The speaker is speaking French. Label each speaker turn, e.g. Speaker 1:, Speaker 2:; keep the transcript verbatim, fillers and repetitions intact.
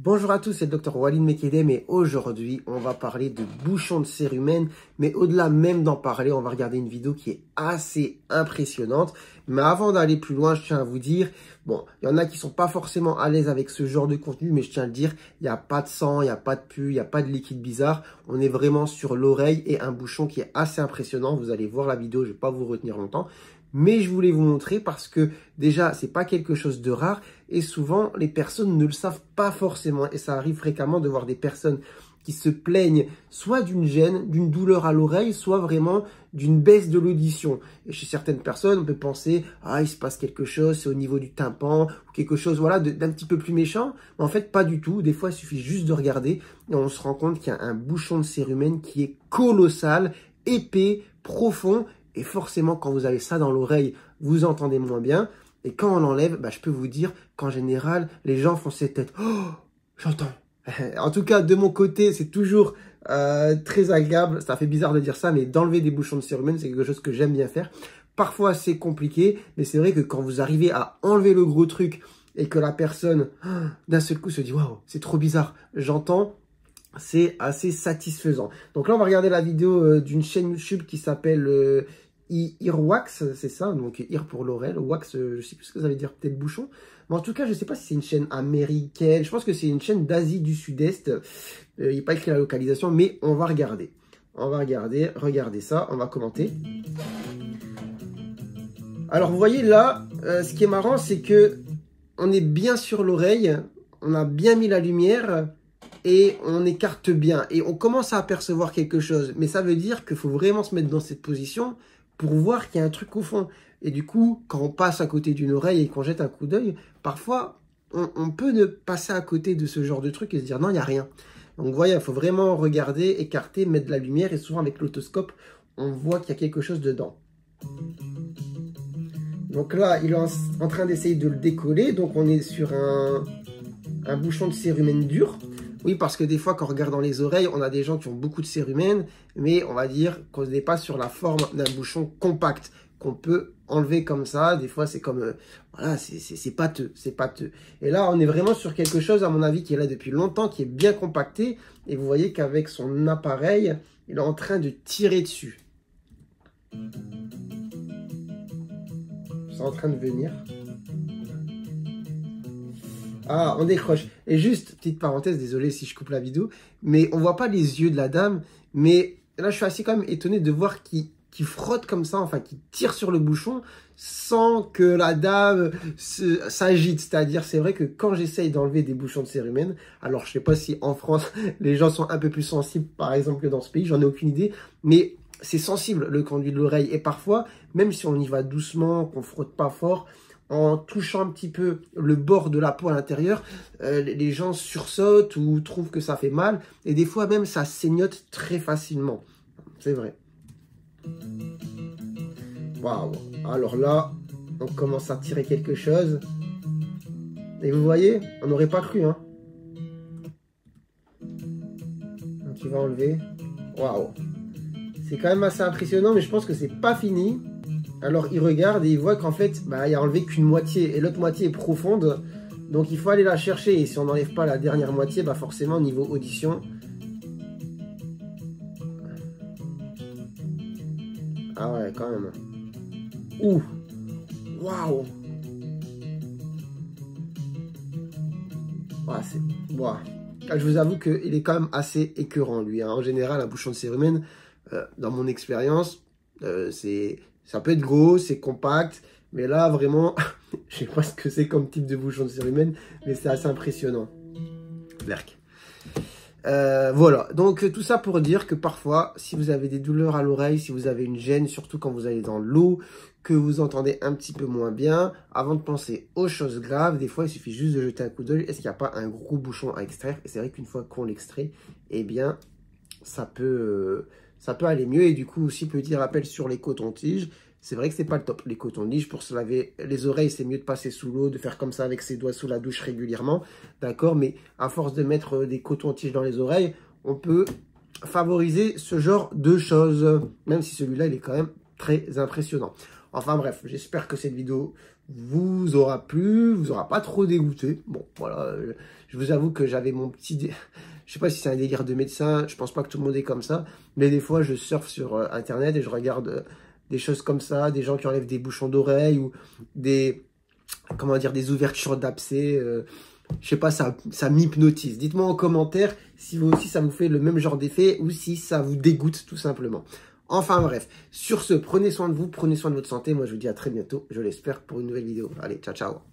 Speaker 1: Bonjour à tous, c'est le docteur Walid Mekedem et aujourd'hui on va parler de bouchons de cérumen, mais au-delà même d'en parler, on va regarder une vidéo qui est assez impressionnante. Mais avant d'aller plus loin, je tiens à vous dire, bon, il y en a qui sont pas forcément à l'aise avec ce genre de contenu, mais je tiens à le dire, il n'y a pas de sang, il n'y a pas de pus, il n'y a pas de liquide bizarre. On est vraiment sur l'oreille et un bouchon qui est assez impressionnant. Vous allez voir la vidéo, je ne vais pas vous retenir longtemps. Mais je voulais vous montrer parce que déjà, c'est pas quelque chose de rare et souvent, les personnes ne le savent pas forcément. Et ça arrive fréquemment de voir des personnes qui se plaignent soit d'une gêne, d'une douleur à l'oreille, soit vraiment d'une baisse de l'audition. Et chez certaines personnes, on peut penser « Ah, il se passe quelque chose, c'est au niveau du tympan » ou quelque chose voilà, d'un petit peu plus méchant. Mais en fait, pas du tout. Des fois, il suffit juste de regarder et on se rend compte qu'il y a un bouchon de cérumen qui est colossal, épais, profond. Et forcément, quand vous avez ça dans l'oreille, vous entendez moins bien. Et quand on l'enlève, bah, je peux vous dire qu'en général, les gens font cette tête. Oh, j'entends. En tout cas, de mon côté, c'est toujours euh, très agréable. Ça fait bizarre de dire ça, mais d'enlever des bouchons de cérumen, c'est quelque chose que j'aime bien faire. Parfois, c'est compliqué, mais c'est vrai que quand vous arrivez à enlever le gros truc et que la personne, oh, d'un seul coup, se dit « Waouh, c'est trop bizarre, j'entends », c'est assez satisfaisant. Donc là, on va regarder la vidéo euh, d'une chaîne YouTube qui s'appelle euh, Earwax, c'est ça, donc Ear pour l'oreille, Wax, euh, je sais plus ce que ça veut dire, peut-être bouchon. Mais en tout cas, je sais pas si c'est une chaîne américaine, je pense que c'est une chaîne d'Asie du Sud-Est. Euh, il n'est pas écrit la localisation, mais on va regarder. On va regarder, regardez ça, on va commenter. Alors, vous voyez là, euh, ce qui est marrant, c'est que on est bien sur l'oreille, on a bien mis la lumière, et on écarte bien. Et on commence à apercevoir quelque chose. Mais ça veut dire qu'il faut vraiment se mettre dans cette position pour voir qu'il y a un truc au fond. Et du coup, quand on passe à côté d'une oreille et qu'on jette un coup d'œil, parfois, on, on peut ne passer à côté de ce genre de truc et se dire non, il n'y a rien. Donc, vous voyez, il faut vraiment regarder, écarter, mettre de la lumière. Et souvent, avec l'autoscope, on voit qu'il y a quelque chose dedans. Donc là, il est en, en train d'essayer de le décoller. Donc, on est sur un, un bouchon de cérumen dur. Oui, parce que des fois, quand on regarde dans les oreilles, on a des gens qui ont beaucoup de cérumen, mais on va dire qu'on n'est pas sur la forme d'un bouchon compact qu'on peut enlever comme ça. Des fois, c'est comme, euh, voilà, c'est pâteux, c'est pâteux. Et là, on est vraiment sur quelque chose, à mon avis, qui est là depuis longtemps, qui est bien compacté. Et vous voyez qu'avec son appareil, il est en train de tirer dessus. C'est en train de venir. Ah, on décroche. Et juste, petite parenthèse, désolé si je coupe la vidéo, mais on voit pas les yeux de la dame, mais là, je suis assez quand même étonné de voir qu'il qu'il frotte comme ça, enfin, qu'il tire sur le bouchon sans que la dame s'agite. C'est-à-dire, c'est vrai que quand j'essaye d'enlever des bouchons de cérumen, alors je sais pas si en France, les gens sont un peu plus sensibles, par exemple, que dans ce pays, j'en ai aucune idée, mais c'est sensible, le conduit de l'oreille. Et parfois, même si on y va doucement, qu'on frotte pas fort, en touchant un petit peu le bord de la peau à l'intérieur, euh, les gens sursautent ou trouvent que ça fait mal. Et des fois même, ça saignote très facilement. C'est vrai. Waouh. Alors là, on commence à tirer quelque chose. Et vous voyez, on n'aurait pas cru. Hein. Donc il va enlever. Waouh. C'est quand même assez impressionnant, mais je pense que c'est pas fini. Alors, il regarde et il voit qu'en fait, bah, il a enlevé qu'une moitié. Et l'autre moitié est profonde. Donc, il faut aller la chercher. Et si on n'enlève pas la dernière moitié, bah, forcément, niveau audition. Ah ouais, quand même. Ouh. Waouh. Ouais, c'est... Wow. Je vous avoue qu'il est quand même assez écœurant, lui. Hein. En général, un bouchon de cérumen, euh, dans mon expérience, euh, c'est... Ça peut être gros, c'est compact, mais là, vraiment, je sais pas ce que c'est comme type de bouchon de cérumen, mais c'est assez impressionnant. Berk. Euh, voilà, donc tout ça pour dire que parfois, si vous avez des douleurs à l'oreille, si vous avez une gêne, surtout quand vous allez dans l'eau, que vous entendez un petit peu moins bien, avant de penser aux choses graves, des fois, il suffit juste de jeter un coup d'œil. Est-ce qu'il n'y a pas un gros bouchon à extraire? Et c'est vrai qu'une fois qu'on l'extrait, eh bien, ça peut... Euh, ça peut aller mieux. Et du coup, aussi, petit rappel sur les cotons-tiges. C'est vrai que c'est pas le top. Les cotons-tiges, pour se laver les oreilles, c'est mieux de passer sous l'eau, de faire comme ça avec ses doigts sous la douche régulièrement. D'accord? Mais à force de mettre des cotons-tiges dans les oreilles, on peut favoriser ce genre de choses. Même si celui-là, il est quand même très impressionnant. Enfin bref, j'espère que cette vidéo vous aura plu, vous aura pas trop dégoûté. Bon, voilà, je vous avoue que j'avais mon petit... Dé... Je sais pas si c'est un délire de médecin, je pense pas que tout le monde est comme ça, mais des fois, je surfe sur euh, Internet et je regarde euh, des choses comme ça, des gens qui enlèvent des bouchons d'oreilles ou des... comment dire, des ouvertures d'abcès, euh, je sais pas, ça, ça m'hypnotise. Dites-moi en commentaire si vous aussi ça vous fait le même genre d'effet ou si ça vous dégoûte tout simplement. Enfin bref, sur ce, prenez soin de vous, prenez soin de votre santé. Moi je vous dis à très bientôt, je l'espère, pour une nouvelle vidéo. Allez, ciao ciao.